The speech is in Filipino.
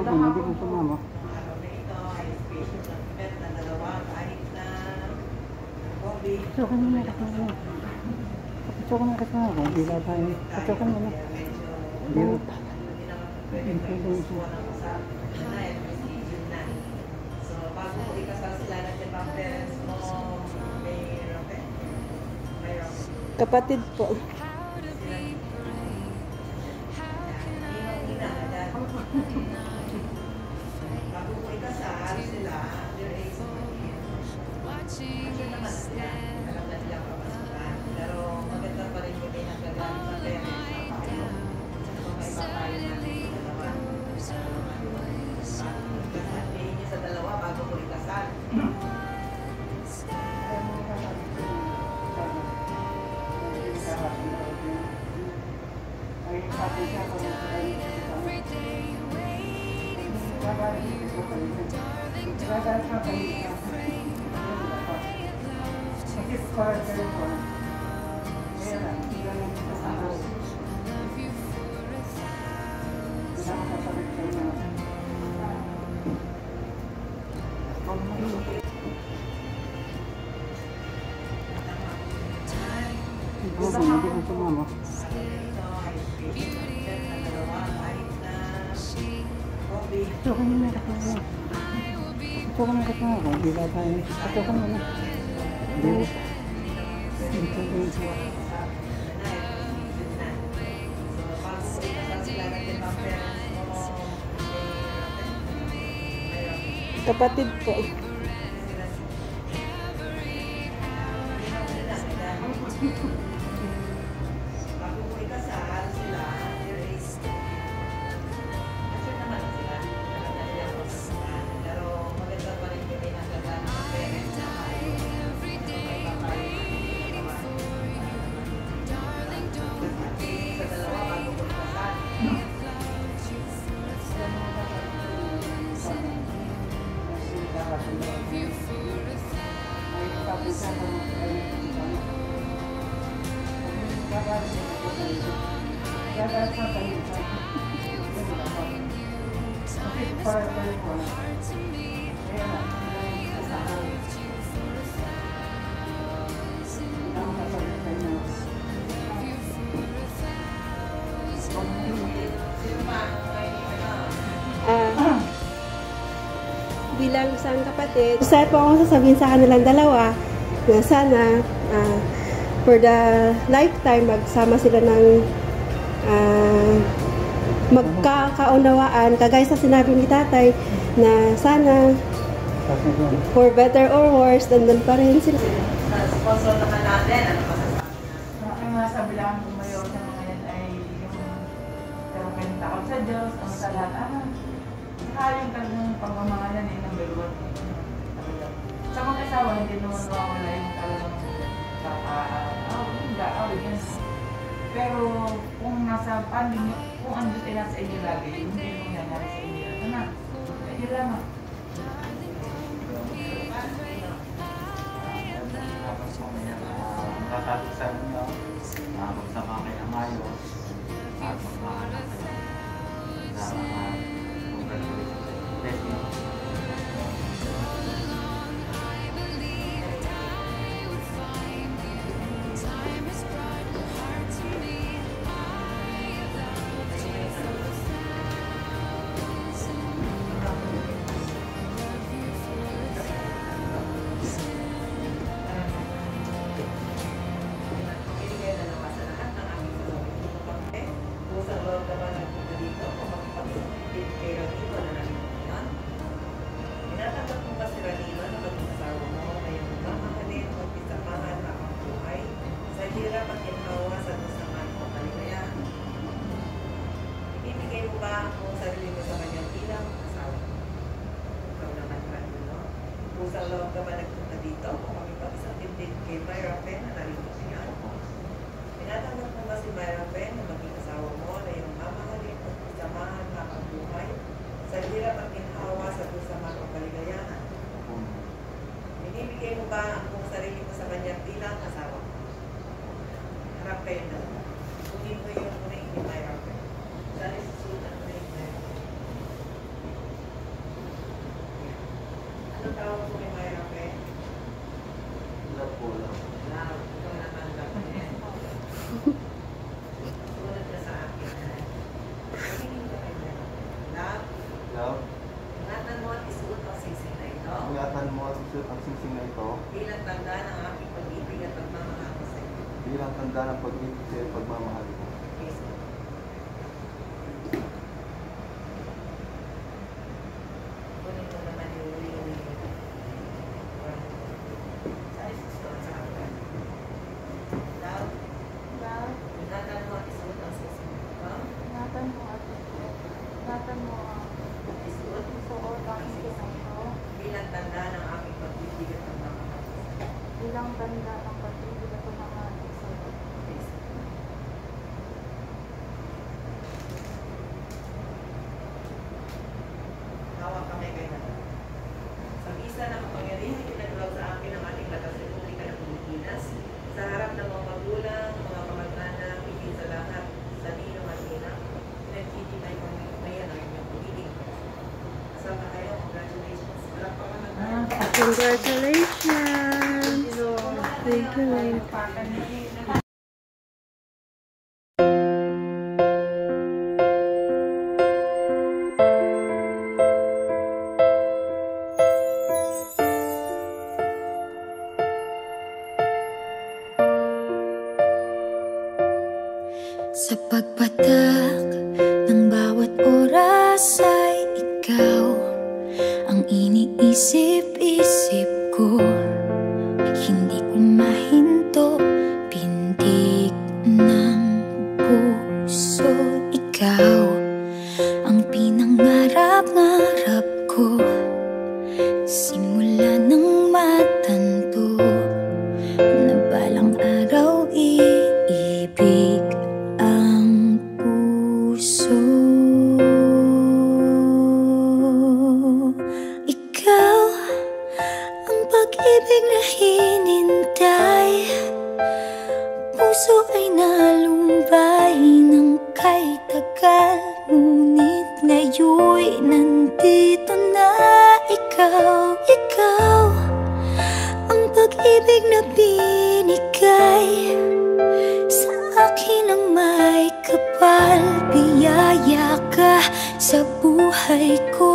hindi ko sumama. Pagkakan mo na kasama mo. Pagkakan mo na kasama mo. Hindi ba tayo? Pagkakan mo na. Hindi mo pa. So, bago mo ikasal sila natin mga parents mo, may rope? May rope? Kapatid po. Bago mo ikasal sila, your age is 14. Sure naman sila. Alam na nilang kapasukan. Pero maganda pa rin kung may nagagaling sa parents. Kung may papayo natin sa dalawa. Sabihin niyo sa dalawa bago mo ikasal. Hindi ko sumama. Pagkakan mo na kasama mo. Pagkakan mo na kasama mo. Hindi ba tayo? Pagkakan mo na. Hindi mo pa. Hindi ko sumama. Kapatid po. Bago mo ikasal sila, your age. Sure naman sila. Alam na nilang kapasukan. Pero maganda pa rin kung may nagagaling sa parents na kayo. May papayo natin sa dalawa. Sa dalawa bago mo ikasal. Bilang isang kapatid, isa po akong sasabihin sa kanilang dalawa na sana for the lifetime magsama sila ng magkakaunawaan, kagaya sa sinabi ni tatay na sana for better or worse, nandun pa rin sila. Sponsor naman natin, ano masasabi? Ang masabi lang kung mayo sa mga yan ay yung may takot sa Diyos, ang sa lahat. Saka yung talagang pagmamahalan ay number one. Sa mga asawa, hindi naman mawawala yung talagang awit yan. Pero kung nasa pandemya, kung andun ay nasa inyo lagi, hindi yung nangyari sa inyo. Ano? Ayun lang. Nakatagsan nyo, magsama kayo ng ayos, at magmahal kayo. Congratulations. Thank you. Pusang loob ka ba nagpunta dito? Kung kami pa isang tibdib kay Myra Pen na narito siya. Tinatanggap mo ba si Myra Pen na maging asawa mo na yung mamahalin at samahan habang buhay sa hirap at ginhawa sa kasamaan o kaligayahan? Binibigay mo ba ang buong sarili mo sa kanya bilang asawa? Harap kayo na. Kunin mo yung ring ni Myra Pen. Dahil susunan mo yung ring. ang tawag ko kay Myra Pen? Love po lang. Love. Ito naman love mo yan. Sumunod ka sa akin. Tingin ka kay Myra Pen. Love. Love, Ingatan mo at isuot ang sisig na ito ingatan mo at isuot ang singsing na ito bilang tanda ng aking pag-ibig at pagmamahal ko sa iyo. bilang tanda ng pag-ibig sa iyo, pagmamahal ko. Yes. Kunin mo naman yung ring sa isuot sa akin. Love. Love, Ingatan mo at isuot ang sisig na ito ingatan mo at ingatan mo ang isuot isuot ang sisig na ito bilang tanda ng aking pag-ibig at pagmamahal ko sa iyo. bilang tanda ng pag-ibig at pagmamahal ko sa iyo. Yes. Hawak kami kay Nanay. Sa misa na kapangyarihan pinaglaw sa akin ng ating batas Republika ng Pilipinas, sa harap ng mga magulang, mga kamag-anak, higit sa lahat, sa ninong at ninang, pinagtitibay kami ngayon ang inyong pag-ibig. Kasama kayo, congratulations. Wala pa ka naman. Congratulations! Thank you, Lord. Sa pagpatak ng bawat oras ay ikaw ang iniisip-isip ko. Hindi ko mahinto, pintig ng puso. Ikaw ang pinangarap-ngarap ko, simula ng matanto na balang araw iibig ang puso. Ikaw ang pag-ibig na hinintay, puso ay nalumbay ng kay tagal, ngunit ngayon'y nandito na ikaw. Ikaw ang pag-ibig na binigay sa akin ang may kapal, biyaya ka sa buhay ko.